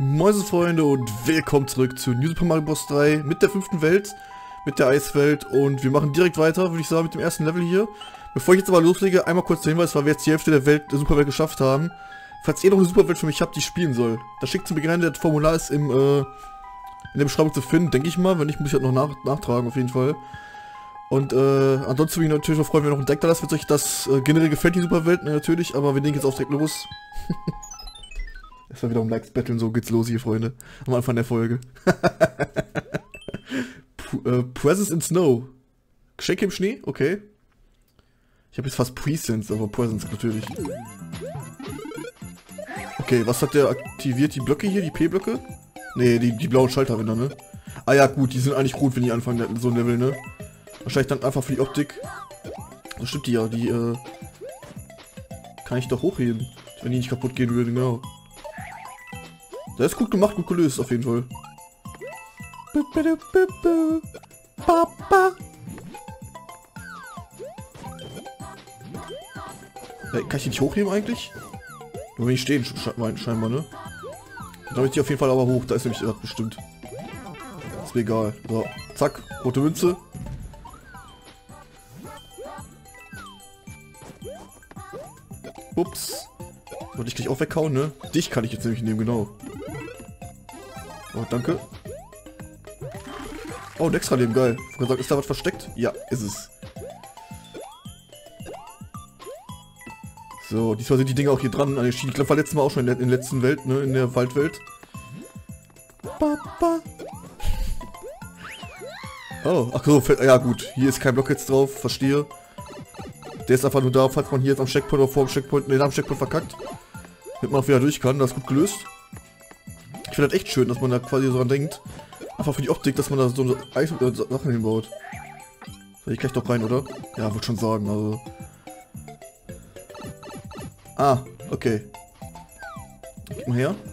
Moin Freunde und willkommen zurück zu New Super Mario Bros. 3 mit der 5. Welt, mit der Eiswelt, und wir machen direkt weiter, würde ich sagen, mit dem ersten Level hier. Bevor ich jetzt aber loslege, einmal kurz der Hinweis, weil wir jetzt die Hälfte der Superwelt geschafft haben. Falls ihr noch eine Superwelt für mich habt, die ich spielen soll, da schickt sie mir gerne, das Formular ist in der Beschreibung zu finden, denke ich mal. Wenn nicht, muss ich halt noch nachtragen auf jeden Fall. Und ansonsten würde ich natürlich noch freuen, wenn ihr noch einen Deck da lasst, wenn euch das generell gefällt, die Superwelt, natürlich, aber wir legen jetzt auch direkt los. Erstmal wieder um Likes betteln, so geht's los hier, Freunde. Am Anfang der Folge. Presents in Snow. Geschenke im Schnee? Okay. Ich habe jetzt fast Presents, aber Presents natürlich. Okay, was hat der aktiviert? Die Blöcke hier? Die P-Blöcke? Ne, die blauen Schalterwände, ne? Ah ja, gut, die sind eigentlich gut, wenn die anfangen, so ein Level, ne? Wahrscheinlich dann einfach für die Optik. Das stimmt, die ja, die, kann ich doch hochheben, wenn die nicht kaputt gehen würden, genau. Das ist gut gemacht, gut gelöst, auf jeden Fall. Kann ich die nicht hochheben eigentlich? Nur wenn ich stehen, scheinbar, ne? Dann habe ich die auf jeden Fall aber hoch, da ist nämlich bestimmt. Ist mir egal. So, zack, rote Münze. Ups. Wollte ich gleich auch weghauen, ne? Dich kann ich jetzt nämlich nehmen, genau. Oh, danke. Oh, ein extra Leben, geil. Ich kann sagen, ist da was versteckt? Ja, ist es. So, diesmal sind die Dinger auch hier dran an den Schienen. Ich glaube, war letztes Mal auch schon in der letzten Welt, ne? In der Waldwelt. Oh, ach so, ja gut. Hier ist kein Block jetzt drauf, verstehe. Der ist einfach nur da, falls man hier jetzt am Checkpoint oder vor dem Checkpoint, ne, am Checkpoint verkackt. Damit man auch wieder durch kann, das ist gut gelöst. Ich finde das echt schön, dass man da quasi so dran denkt. Einfach für die Optik, dass man da so Sachen hinbaut. Soll ich gleich doch rein, oder? Ja, würde schon sagen, also. Ah, okay. Gib mal her.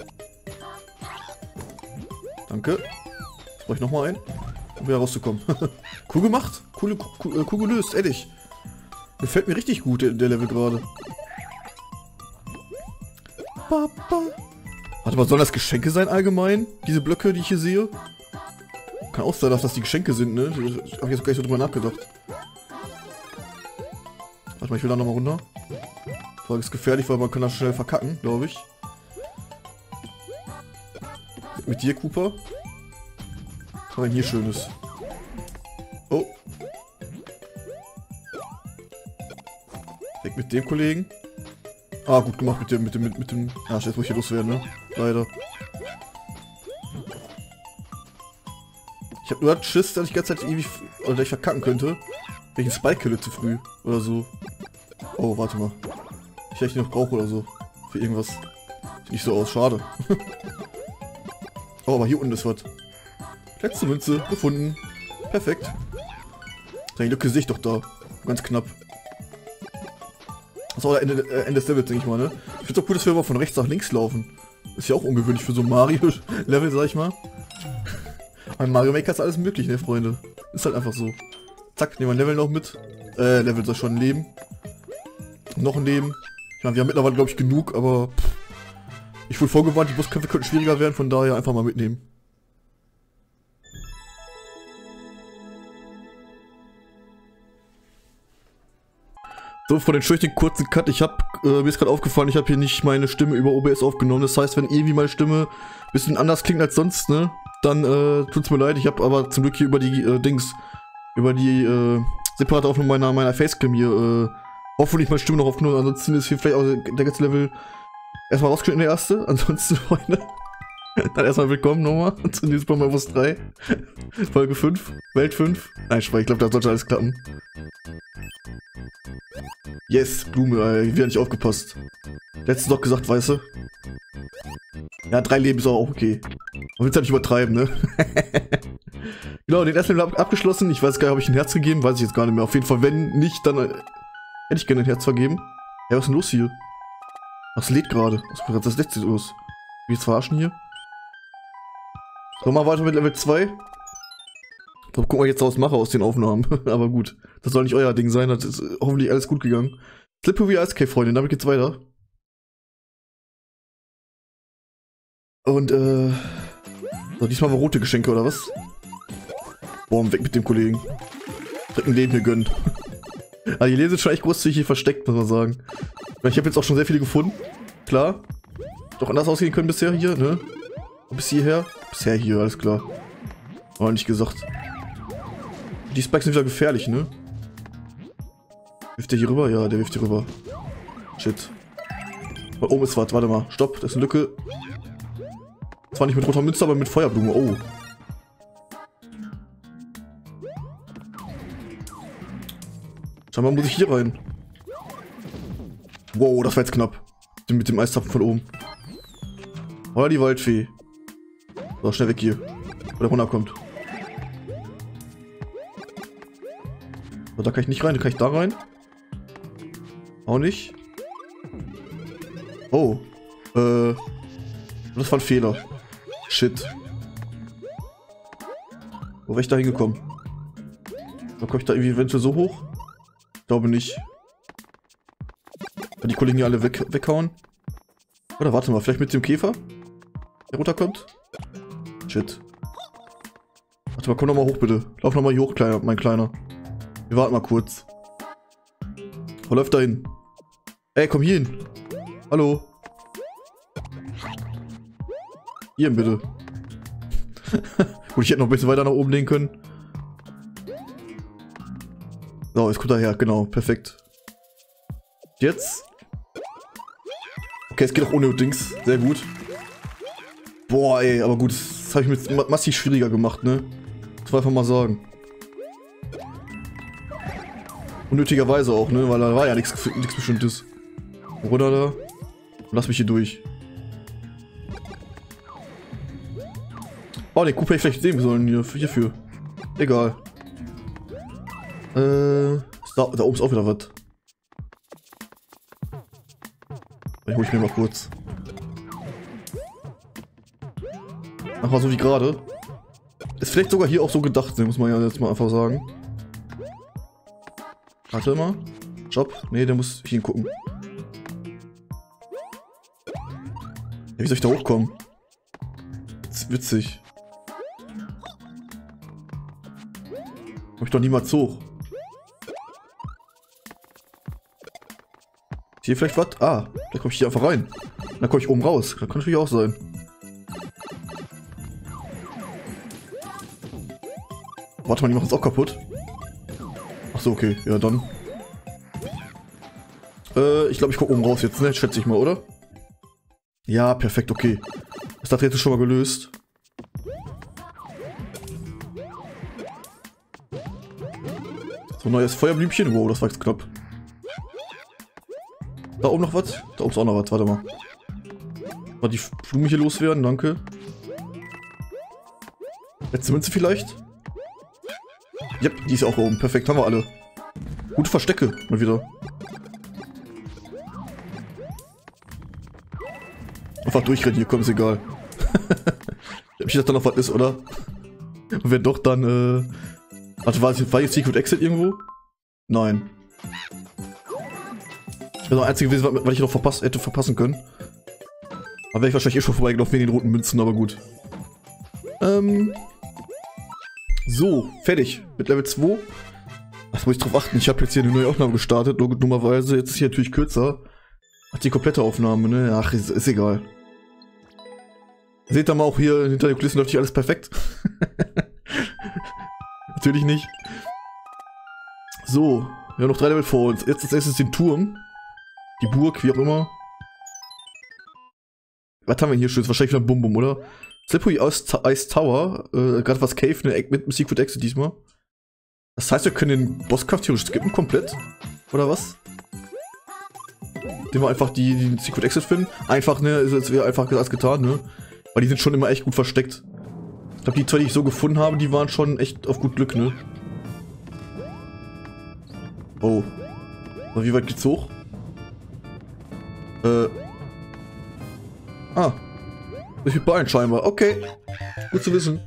Danke. Jetzt brauche ich nochmal einen, um wieder rauszukommen. Cool gemacht. Cool gelöst, ehrlich. Gefällt mir richtig gut, der Level gerade. Warte mal, sollen das Geschenke sein allgemein? Diese Blöcke, die ich hier sehe? Kann auch sein, dass das die Geschenke sind, ne? Hab ich jetzt gar nicht so drüber nachgedacht. Warte mal, ich will da nochmal runter. Frage ist gefährlich, weil man kann das schnell verkacken, glaube ich. Mit dir, Cooper. Was haben wir denn hier Schönes? Oh. Weg mit dem Kollegen. Ah, gut gemacht mit dem. Ah, jetzt muss ich hier loswerden, ne? Leider. Ich hab nur Schiss, dass ich die ganze Zeit irgendwie, oder dass ich verkacken könnte. Wenn ich einen Spike kille zu früh. Oder so. Oh, warte mal. Ich vielleicht noch brauche oder so. Für irgendwas. Sieht nicht so aus, schade. Oh, aber hier unten ist was. Letzte Münze, gefunden. Perfekt. Die Lücke sehe ich doch da. Ganz knapp. Das ist auch Ende des Levels, denke ich mal, ne? Ich finde es auch gut, dass wir immer von rechts nach links laufen. Ist ja auch ungewöhnlich für so ein Mario-Level, sag ich mal. Beim Mario Maker ist alles möglich, ne, Freunde? Ist halt einfach so. Zack, nehmen wir ein Level noch mit. Level soll schon ein Leben. Noch ein Leben. Ich meine, wir haben mittlerweile, glaube ich, genug, aber ich wurde vorgewarnt, die Bosskämpfe könnten schwieriger werden, von daher einfach mal mitnehmen. So, von den schönen kurzen Cut, mir ist gerade aufgefallen, ich habe hier nicht meine Stimme über OBS aufgenommen. Das heißt, wenn irgendwie meine Stimme ein bisschen anders klingt als sonst, ne, dann tut's mir leid. Ich habe aber zum Glück hier über die separate Aufnahme meiner Facecam hier hoffentlich meine Stimme noch aufgenommen. Ansonsten ist hier vielleicht auch der ganze Level erstmal rausgeschnitten, der erste. Ansonsten, Freunde, dann erstmal willkommen nochmal zu New Super Mario Bros. 3. Folge 5, Welt 5. Nein, ich glaube, da sollte alles klappen. Yes, Blume, wieder nicht aufgepasst. Letztens noch gesagt, weißt du? Ja, 3 Leben ist auch okay. Man will es ja nicht übertreiben, ne? Genau, den ersten Level abgeschlossen. Ich weiß gar nicht, habe ich ein Herz gegeben? Weiß ich jetzt gar nicht mehr. Auf jeden Fall, wenn nicht, dann hätte ich gerne ein Herz vergeben. Ja, was ist denn los hier? Was lädt gerade? Das lädt sich los. Wie jetzt verarschen hier? So, mal weiter mit Level 2. So, gucken, was ich jetzt daraus mache aus den Aufnahmen. Aber gut, das soll nicht euer Ding sein. Das ist hoffentlich alles gut gegangen. Slippery Ice Cave, Freunde, damit geht's weiter. Und, so, diesmal mal rote Geschenke, oder was? Boah, weg mit dem Kollegen. Direkt ein Leben hier gönnen. Aber die Leben sind schon echt großzügig hier versteckt, muss man sagen. Ich habe jetzt auch schon sehr viele gefunden. Klar. Doch anders ausgehen können bisher hier, ne? Bis hierher. Bisher hier, alles klar. Aber nicht gesagt. Die Spikes sind wieder gefährlich, ne? Wirft der hier rüber? Ja, der wirft hier rüber. Shit. Da oben ist was, warte mal. Stopp, das ist eine Lücke. Zwar nicht mit roter Münze, aber mit Feuerblume. Oh. Scheinbar muss ich hier rein. Wow, das war jetzt knapp. Mit dem Eiszapfen von oben. Oder die Waldfee. So, schnell weg hier. Wo der runterkommt. So, da kann ich nicht rein. Da kann ich da rein. Auch nicht. Oh. Das war ein Fehler. Shit. Wo wäre ich da hingekommen? Da komme ich da irgendwie eventuell so hoch? Ich glaube nicht. Kann die Kollegen hier alle weghauen? Oder warte mal, vielleicht mit dem Käfer? Der runterkommt? Shit. Warte mal, komm noch mal hoch bitte. Lauf noch mal hier hoch, mein Kleiner. Wir warten mal kurz. Wo läuft da hin? Ey, komm hier hin. Hallo. Hier bitte. Gut, ich hätte noch ein bisschen weiter nach oben legen können. So, jetzt kommt er her, genau, perfekt. Jetzt. Okay, es geht auch ohne Dings, sehr gut. Boah, ey, aber gut, das habe ich mir massiv schwieriger gemacht, ne? Das war einfach mal sagen. Unnötigerweise auch, ne? Weil da war ja nichts Bestimmtes. Oder da? Lass mich hier durch. Oh, den Coup hätte ich vielleicht sehen sollen hierfür. Egal. Da oben ist auch wieder was. Den hol ich mir mal kurz. Ach, war so wie gerade. Ist vielleicht sogar hier auch so gedacht, muss man ja jetzt mal einfach sagen. Warte mal. Job. Ne, der muss hier hingucken. Ja, wie soll ich da hochkommen? Witzig. Komm ich doch niemals hoch. Ist hier vielleicht was? Ah, da komme ich hier einfach rein. Dann komme ich oben raus. Das kann natürlich auch sein. Warte mal, die machen es auch kaputt. Achso, okay. Ja, dann. Ich glaube, ich gucke oben raus jetzt, ne? Schätze ich mal, oder? Ja, perfekt, okay. Das hat jetzt schon mal gelöst. So, neues Feuerblümchen. Wow, das war jetzt knapp. Da oben noch was? Da oben ist auch noch was. Warte mal. Mal die Blume hier loswerden, danke. Letzte Münze vielleicht? Yep, die ist auch oben. Perfekt, haben wir alle. Gute Verstecke, mal wieder. Einfach durchrennen hier, komm, ist egal. Ich hab nicht, dass da noch was ist, oder? Und wenn doch, dann, warte, war jetzt Secret Exit irgendwo? Nein. Das wäre das einzige gewesen, was ich noch hätte verpassen können. Aber wäre ich wahrscheinlich eh schon vorbeigelaufen wegen den roten Münzen, aber gut. So, fertig. Mit Level 2. Das muss ich drauf achten. Ich habe jetzt hier eine neue Aufnahme gestartet, dummerweise. Jetzt ist hier natürlich kürzer. Hat die komplette Aufnahme, ne? Ach, ist egal. Seht ihr mal auch hier, hinter den Kulissen läuft nicht alles perfekt. Natürlich nicht. So, wir haben noch 3 Level vor uns. Jetzt als erstes den Turm. Die Burg, wie auch immer. Was haben wir hier schön? Wahrscheinlich wieder ein Bum-Bum, oder? Slippery Ice Tower. Gerade was Cave, ne? Mit dem Secret Exit diesmal. Das heißt, wir können den Bosskampf theoretisch skippen komplett. Oder was? Indem wir einfach die Secret Exit finden. Einfach, ne? Ist jetzt wieder einfach als getan, ne? Weil die sind schon immer echt gut versteckt. Ich glaube, die zwei, die ich so gefunden habe, die waren schon echt auf gut Glück, ne? Oh. So, wie weit geht's hoch? Ah. Ich bin beeilen scheinbar. Okay. Gut zu wissen.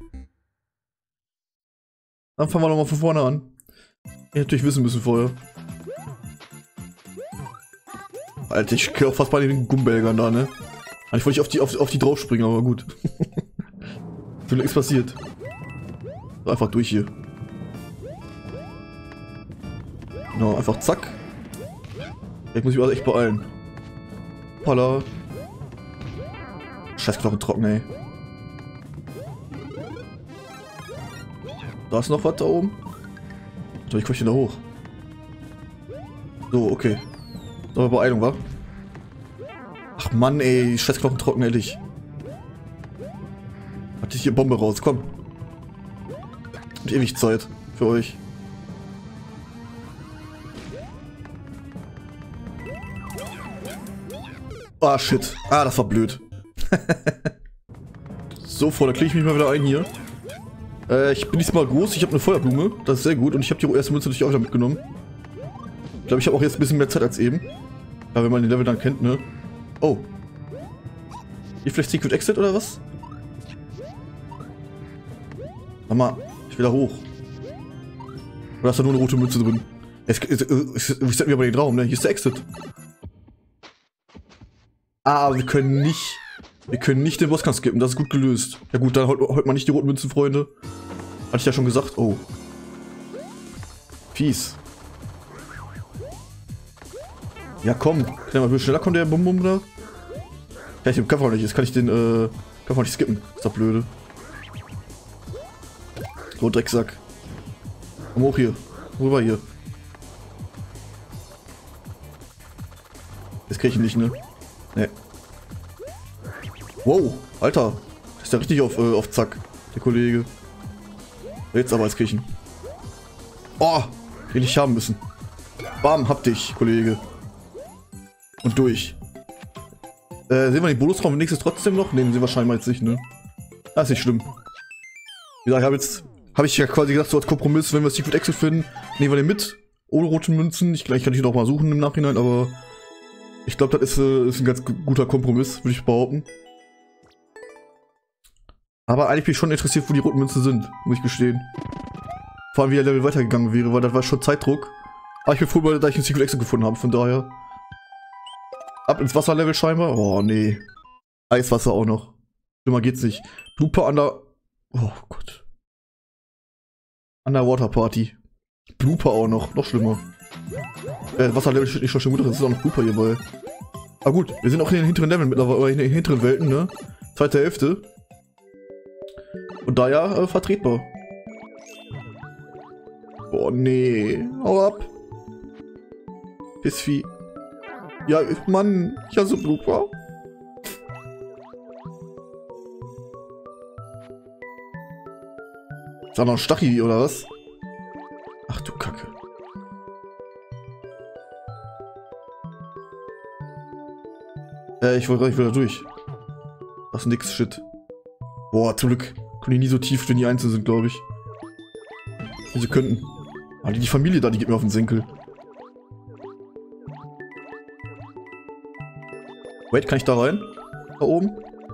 Dann fangen wir nochmal von vorne an. Ich natürlich wissen müssen vorher. Alter, ich geh auch fast bei den Gumbelgern da, ne? Ich wollte nicht auf die drauf springen, aber gut. Für nichts passiert. Einfach durch hier. Genau, einfach zack. Jetzt muss ich mich also echt beeilen. Hoppala. Scheiß Knochen trocken, ey. Da ist noch was da oben. Wie komme ich denn da hoch? So, okay. So, Beeilung, wa? Ach Mann, ey, scheiß Knochen trocken, ehrlich. Hatte ich hier Bombe raus, komm. Und ewig Zeit für euch. Ah, shit. Ah, das war blöd. So, da kriege ich mich mal wieder ein hier. Ich bin diesmal groß, ich habe eine Feuerblume. Das ist sehr gut. Und ich habe die erste Münze natürlich auch wieder mitgenommen. Ich glaube, ich habe auch jetzt ein bisschen mehr Zeit als eben. Ja, wenn man den Level dann kennt, ne? Oh. Hier vielleicht Secret Exit oder was? Sag mal, ich will da hoch. Oder ist da nur eine rote Münze drin? Wir sind wieder bei den Raum, ne? Hier ist der Exit. Ah, aber wir können nicht den Bosskampf skippen, das ist gut gelöst. Ja gut, dann holt man nicht die roten Münzen, Freunde. Hatte ich ja schon gesagt. Oh. Fies. Ja komm, kann ja mal ein bisschen schneller kommen, der Bum-Bum da. Kann ich den Kampf auch nicht, jetzt kann ich den Kampf auch nicht skippen. Ist doch blöde. So, Drecksack. Komm hoch hier. Rüber hier. Jetzt krieg ich ihn nicht, ne? Ne. Wow, Alter. Das ist ja richtig auf Zack, der Kollege. Jetzt aber als Kirchen. Oh, den ich haben müssen. Bam, hab dich, Kollege. Und durch. Sehen wir den Bonusraum nächstes trotzdem noch? Ne, den sehen wir scheinbar jetzt nicht, ne? Das ist nicht schlimm. Wie gesagt, habe ich ja quasi gesagt, so als Kompromiss, wenn wir Secret Exit finden, nehmen wir den mit. Ohne rote Münzen. Gleich kann ich ihn auch mal suchen im Nachhinein, aber ich glaube, das ist ein ganz guter Kompromiss, würde ich behaupten. Aber eigentlich bin ich schon interessiert, wo die roten Münzen sind, muss ich gestehen. Vor allem, wie der Level weitergegangen wäre, weil das war schon Zeitdruck. Aber ich bin froh, dass ich einen Secret Exit gefunden habe, von daher. Ab ins Wasserlevel scheinbar. Oh, nee. Eiswasser auch noch. Schlimmer geht's nicht. Blooper an der... Oh Gott. Underwater Party. Blooper auch noch. Noch schlimmer. Wasserlevel steht nicht schon gut, das ist auch noch Blooper hierbei. Aber gut, wir sind auch in den hinteren Leveln mittlerweile, oder in den hinteren Welten, ne? Zweite Hälfte. Und da ja vertretbar. Oh nee. Hau ab. Pissvieh. Ja, Mann. Ich hasse Blooper. Ist da noch ein Stachel oder was? Ach du Kacke. Ich wollte gleich wieder durch. Das ist nix, shit. Boah, zum Glück können die nie so tief, wenn die einzeln sind, glaube ich. Wie sie könnten. Aber die Familie da, die geht mir auf den Senkel. Wait, kann ich da rein? Da oben?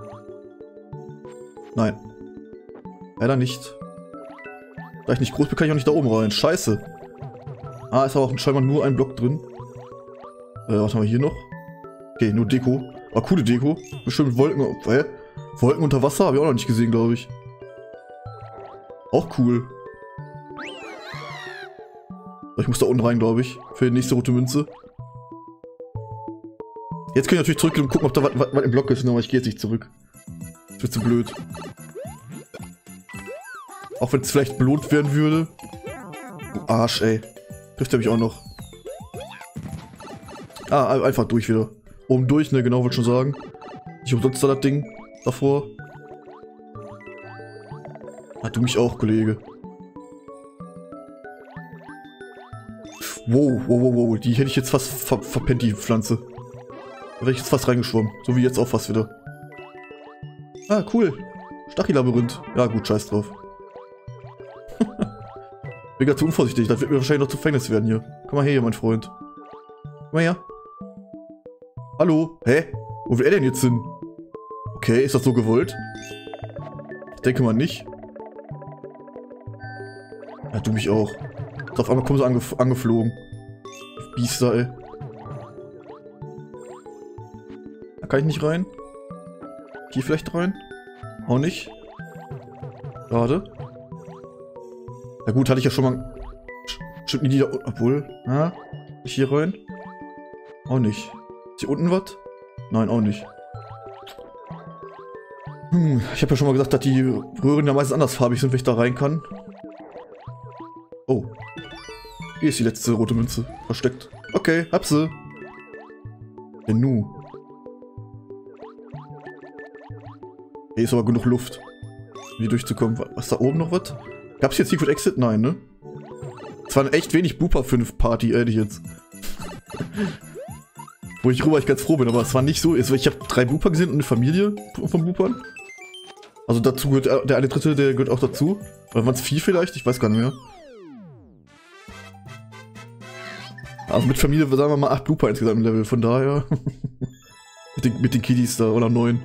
Nein. Leider nicht. Da ich nicht groß bin, kann ich auch nicht da oben rein. Scheiße. Ah, ist aber auch scheinbar nur ein Block drin. Was haben wir hier noch? Okay, nur Deko. Aber coole Deko. Bestimmt Wolken. Wolken unter Wasser habe ich auch noch nicht gesehen, glaube ich. Auch cool. Ich muss da unten rein, glaube ich. Für die nächste rote Münze. Jetzt kann ich natürlich zurückgehen und gucken, ob da was im Block ist. Aber ich gehe jetzt nicht zurück. Das wird zu blöd. Auch wenn es vielleicht belohnt werden würde. Du Arsch, ey. Trifft er mich auch noch. Ah, einfach durch wieder. Oben durch, ne, genau, wollte schon sagen. Ich umsonst da das Ding davor. Ah, du mich auch, Kollege. Wow. Die hätte ich jetzt fast verpennt, die Pflanze. Da wäre ich jetzt fast reingeschwommen. So wie jetzt auch fast wieder. Ah, cool. Stachylabyrinth. Ja, gut, scheiß drauf. Bin gerade zu unvorsichtig. Das wird mir wahrscheinlich noch zu Gefängnis werden hier. Komm mal her, mein Freund. Komm mal her. Hallo? Hä? Wo will er denn jetzt hin? Okay, ist das so gewollt? Ich denke mal nicht. Ja, du mich auch. Auf einmal kommen sie angeflogen. Biester, ey. Da kann ich nicht rein. Hier vielleicht rein? Auch nicht. Schade. Na gut, hatte ich ja schon mal... Stimmt nie die da... Obwohl... Ja, nicht hier rein? Auch nicht. Ist hier unten was? Nein, auch nicht. Ich habe ja schon mal gesagt, dass die Röhren ja meistens andersfarbig sind, wenn ich da rein kann. Oh. Hier ist die letzte rote Münze. Versteckt. Okay, hab sie. Denn nu. Hier ist aber genug Luft, um hier durchzukommen. Was da oben noch was? Gab's hier Secret Exit? Nein, ne? Es war eine echt wenig Booper 5 Party, ehrlich jetzt. Wo ich ganz froh bin, aber es war nicht so. Ich habe 3 Booper gesehen und eine Familie von Boopern. Also dazu gehört der eine Dritte, der gehört auch dazu. Oder waren es 4 vielleicht? Ich weiß gar nicht mehr. Also mit Familie sagen wir mal 8 Booper insgesamt im Level, von daher. mit den Kiddies da, oder 9.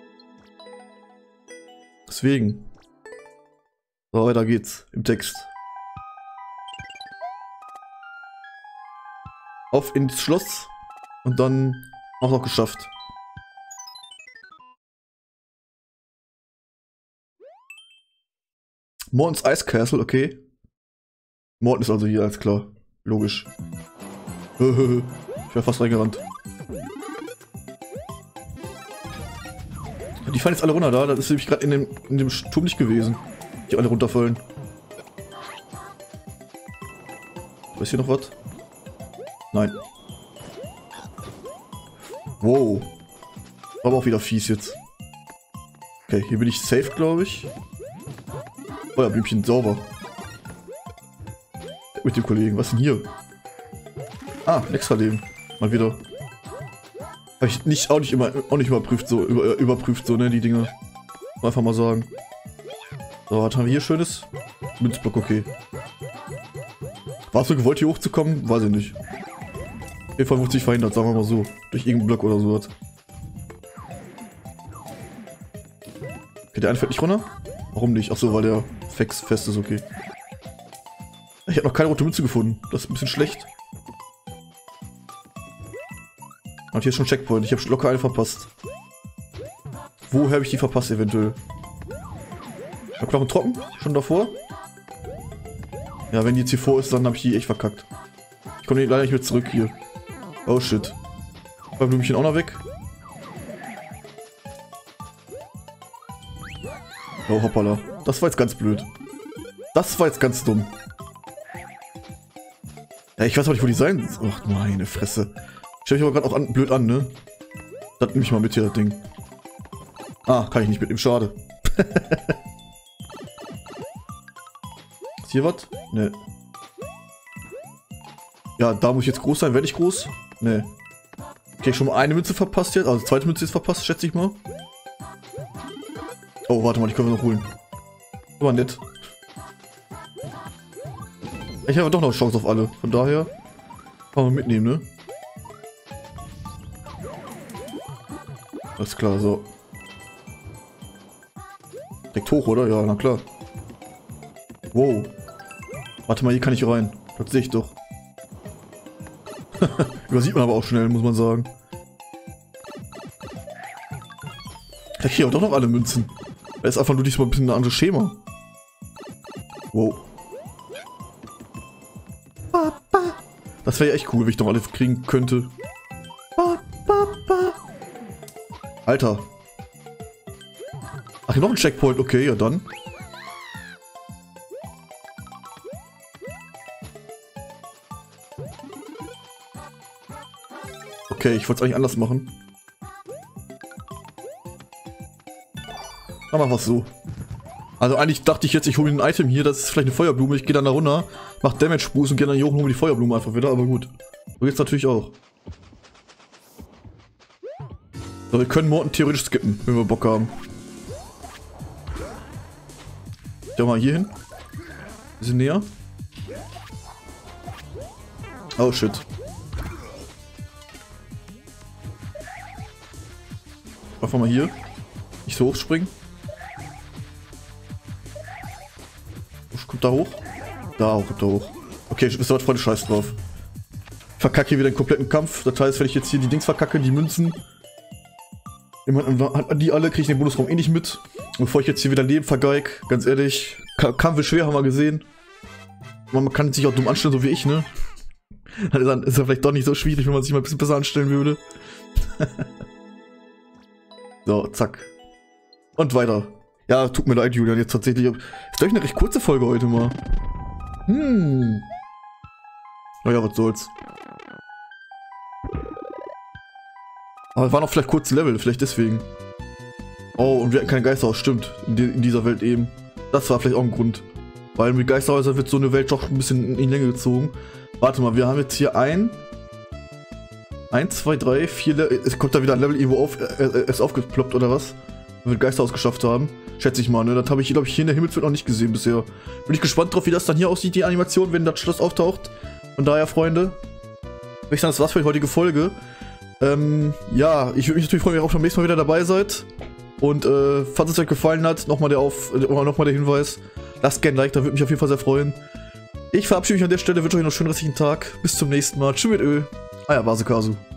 Deswegen. So, weiter geht's im Text. Auf ins Schloss und dann auch noch geschafft. Mortons Ice Castle, okay. Morton ist also hier, alles klar. Logisch. Ich wäre fast reingerannt. Die fallen jetzt alle runter da, das ist nämlich gerade in dem Turm nicht gewesen. Die alle runterfallen. Ist hier noch was? Nein. Wow. Aber auch wieder fies jetzt. Okay, hier bin ich safe, glaube ich. Feuerblümchen, sauber. Mit dem Kollegen, was denn hier? Ah, extra Leben. Mal wieder. Habe ich auch nicht überprüft, so, ne, die Dinge. Einfach mal sagen. So, was haben wir hier Schönes? Münzblock, okay. War es so gewollt, hier hochzukommen? Weiß ich nicht. Auf jeden Fall wurde sich verhindert, sagen wir mal so. Durch irgendeinen Block oder sowas. Okay, der eine fällt nicht runter? Warum nicht? Achso, weil der fest ist, okay. Ich habe noch keine rote Münze gefunden. Das ist ein bisschen schlecht. Und hier ist schon ein Checkpoint. Ich habe locker eine verpasst. Wo habe ich die verpasst eventuell? Ich habe Knochen trocken? Schon davor? Ja, wenn die jetzt hier vor ist, dann habe ich die echt verkackt. Ich komme leider nicht mehr zurück hier. Oh shit. Beim Blümchen auch noch weg. Oh hoppala. Das war jetzt ganz blöd. Das war jetzt ganz dumm. Ja, ich weiß auch nicht, wo die sein. Ach, meine Fresse. Stell mich aber gerade auch blöd an, ne? Das nehme ich mal mit hier, das Ding. Ah, kann ich nicht mitnehmen, schade. Ist hier was? Ne. Ja, da muss ich jetzt groß sein. Werde ich groß? Ne. Okay, schon mal eine Münze verpasst jetzt. Also die zweite Münze ist verpasst, schätze ich mal. Oh, warte mal, die können wir noch holen. Aber nett. Ich habe doch noch Chance auf alle. Von daher kann man mitnehmen, ne? Alles klar, so. Direkt hoch, oder? Ja, na klar. Wow. Warte mal, hier kann ich rein. Das sehe ich doch. Übersieht man aber auch schnell, muss man sagen. Da kriege ich auch doch noch alle Münzen. Das ist einfach nur diesmal ein bisschen ein anderes Schema. Wow. Das wäre ja echt cool, wenn ich noch alles kriegen könnte. Alter. Ach, hier noch ein Checkpoint. Okay, ja dann. Okay, ich wollte es eigentlich anders machen. Dann machen wir es so. Also eigentlich dachte ich jetzt, ich hole mir ein Item hier, das ist vielleicht eine Feuerblume. Ich gehe dann da runter, mach Damage Boost und gehe dann hier hoch und hole die Feuerblume einfach wieder, aber gut. So geht's natürlich auch. So, wir können Morton theoretisch skippen, wenn wir Bock haben. Ja, mal hier hin. Bisschen näher. Oh shit. Einfach mal hier. Nicht so hochspringen. Kommt da hoch? Da auch, kommt da hoch. Okay, ich bist aber voll Scheiß drauf. Verkacke hier wieder den kompletten Kampf. Das heißt, wenn ich jetzt hier die Dings verkacke, die Münzen. Ich meine, die alle kriege ich den Bonusraum eh nicht mit. Und bevor ich jetzt hier wieder Leben vergeig, ganz ehrlich, Kampf ist schwer, haben wir gesehen. Man kann sich auch dumm anstellen, so wie ich, ne? Dann ist er vielleicht doch nicht so schwierig, wenn man sich mal ein bisschen besser anstellen würde. So, zack. Und weiter. Ja, tut mir leid, Julian, jetzt tatsächlich. Ist gleich eine recht kurze Folge heute mal. Naja, was soll's. Aber es waren auch vielleicht kurze Level, vielleicht deswegen. Oh, und wir hatten kein Geisterhaus, stimmt. In dieser Welt eben. Das war vielleicht auch ein Grund. Weil mit Geisterhäusern wird so eine Welt doch ein bisschen in die Länge gezogen. Warte mal, wir haben jetzt hier 1, 2, 3, 4 Level. Es kommt da wieder ein Level irgendwo auf, ist aufgeploppt oder was? Wenn wir Geisterhaus geschafft haben. Schätze ich mal, ne? Das habe ich, glaube ich, hier in der Himmelswelt noch nicht gesehen bisher. Bin ich gespannt drauf, wie das dann hier aussieht, die Animation, wenn das Schloss auftaucht. Von daher, Freunde, würde ich sagen, das war's für die heutige Folge. Ja, ich würde mich natürlich freuen, wenn ihr auch beim nächsten Mal wieder dabei seid. Und, falls es euch gefallen hat, nochmal der Hinweis. Lasst gerne ein Like, da würde mich auf jeden Fall sehr freuen. Ich verabschiede mich an der Stelle, wünsche euch noch einen schönen restlichen Tag. Bis zum nächsten Mal. Tschüss mit Öl. Euer Vasekasu.